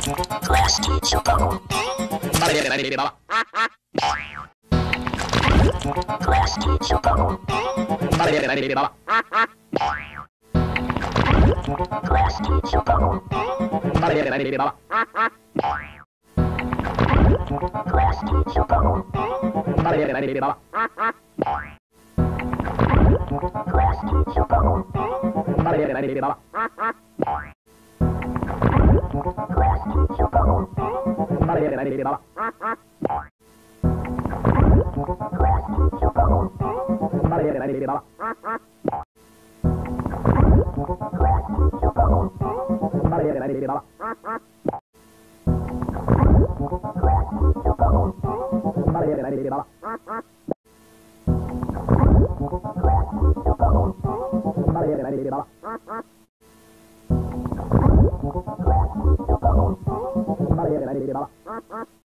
Class teacher bubble. Class teacher bubble. Class teacher bubble. Class teacher bubble. Class teacher bubble. Class teacher bubble. Class teacher bubble. Class teacher bubble. Class teacher bubble. Class teacher bubble. Class teacher bubble.